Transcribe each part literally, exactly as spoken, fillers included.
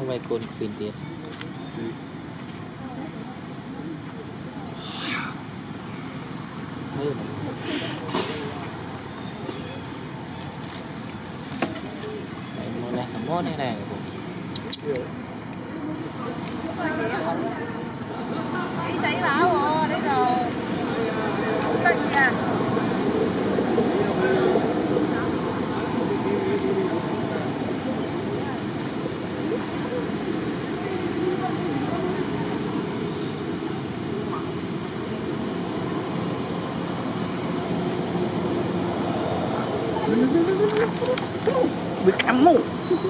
không vay cồn tiền tiền này món này này đi tay lão rồi đấy rồi tay gì à bị cắm mũ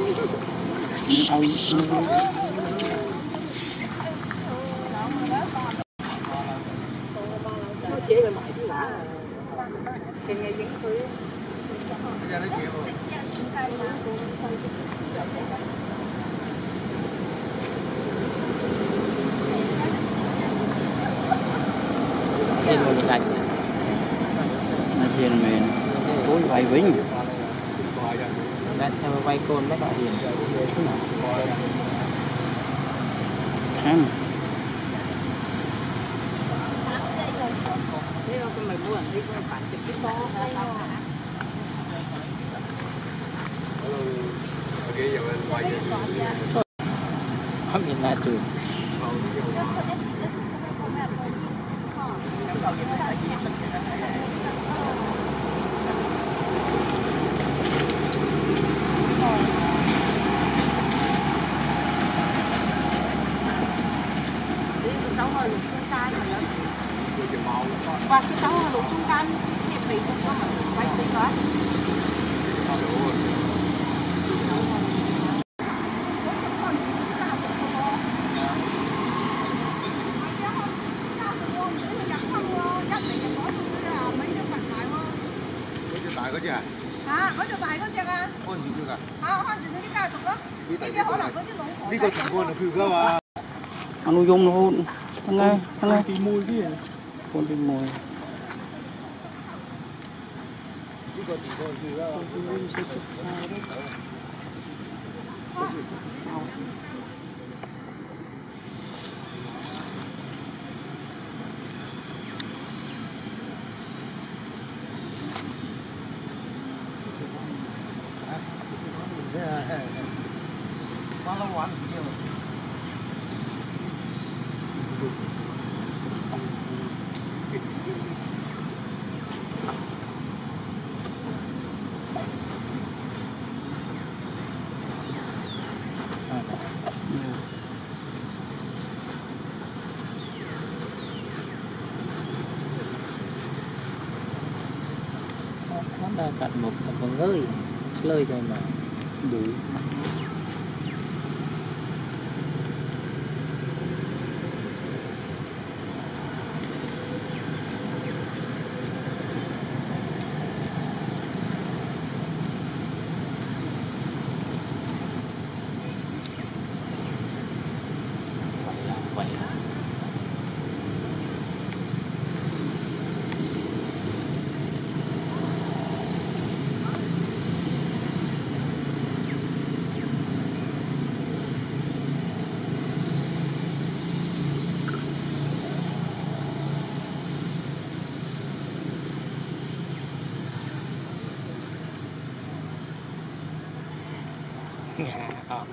hiền mền tôi vay vĩnh đã theo vay côn mấy bạn hiền ham không nhìn là trường và cái cháu là lục trung can chị phải không có mà quay xí đó Tại có chứ à? À, có cho bài có chưa à? Con gì chưa cả? À, con chỉ cái cao chục đó. Đi tại cái họ là có cái lỗ đi có chỉ con là cứ cơ mà. ăn dùng luôn thằng nghe thằng nghe cái mùi cái gì con đi mồi Đi có chỉ con cứ cơ. sao Bao lâu ăn nhiều. nó đã cắt một một ngơi lời rồi mà đủ vậy là à.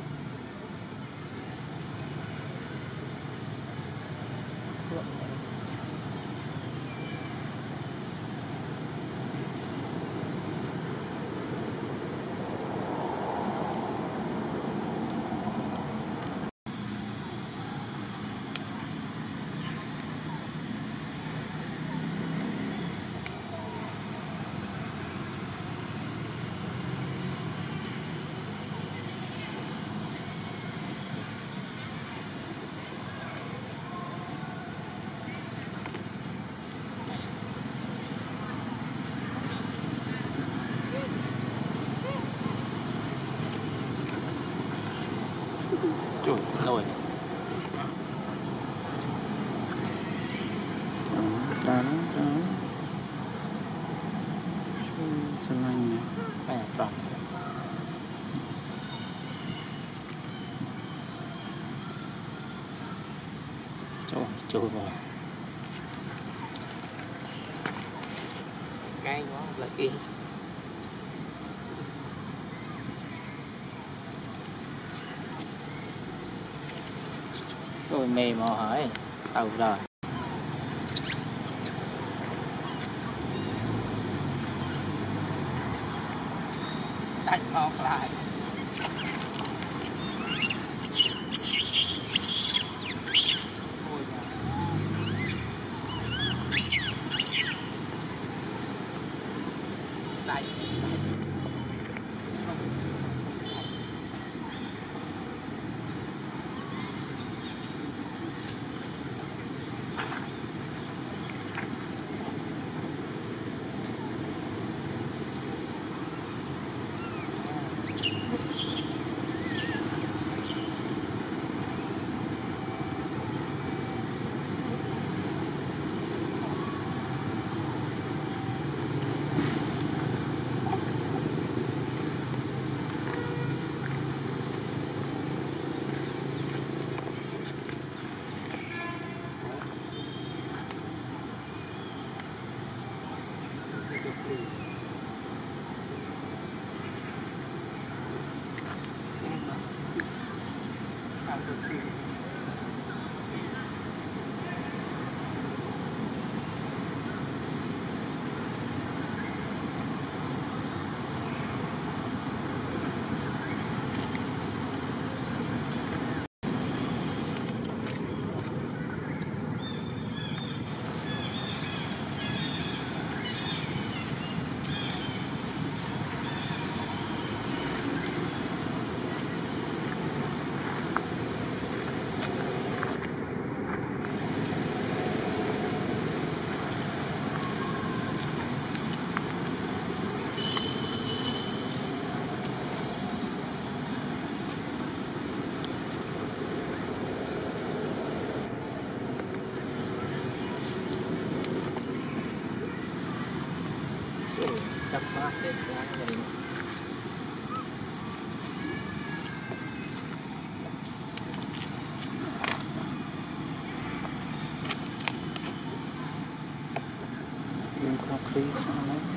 Trời nồi này. đó đó đó xung quanh này À, tròn. chui vào cái nó là yên rồi mềm mò hỏi tàu rồi đánh ngọt lại lại chập mắt hết quá vậy You're complete.